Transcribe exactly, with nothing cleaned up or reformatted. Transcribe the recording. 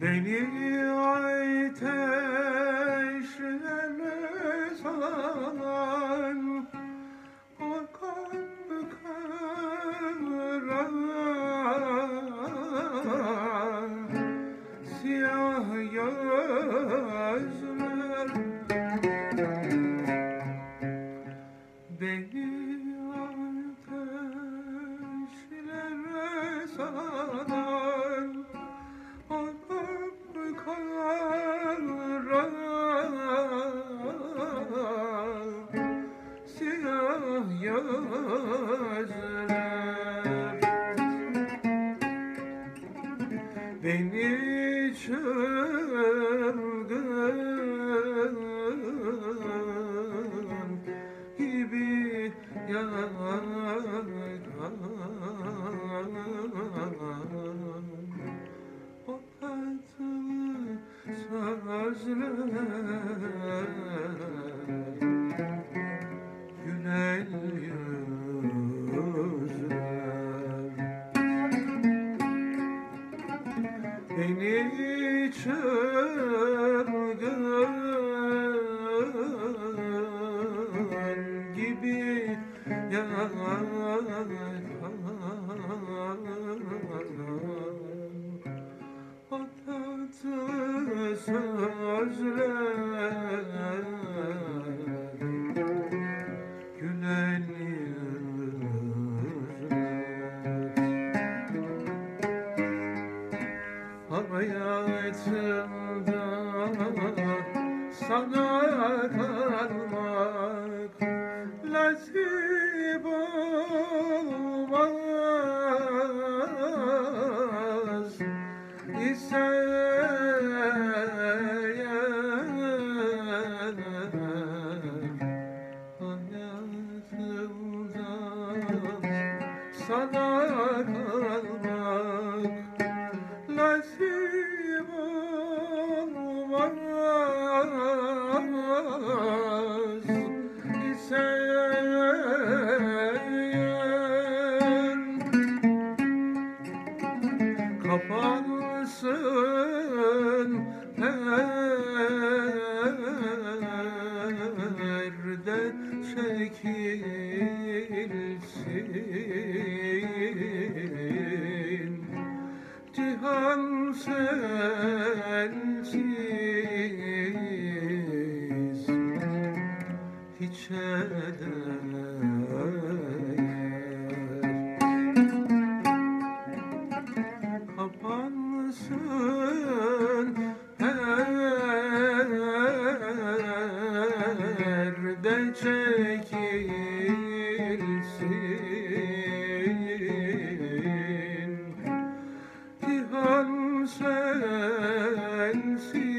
Beni ateşlere salan o kapkara siyah gözler beni ateşlere salan o kapkara siyah gözler beni çılgın gibi yakan o tatlı sözler gülen yüzler beni çılgın gibi yakan o tatlı sözler gülen yüzler hayatımda sana kalmak nasip olmaz isteyen hayatımda sana kalmak nasip olmaz isteyen kapansın perde çekilsin cihan sensiz hiçe değer kapansın perde çekilsin cihan sensiz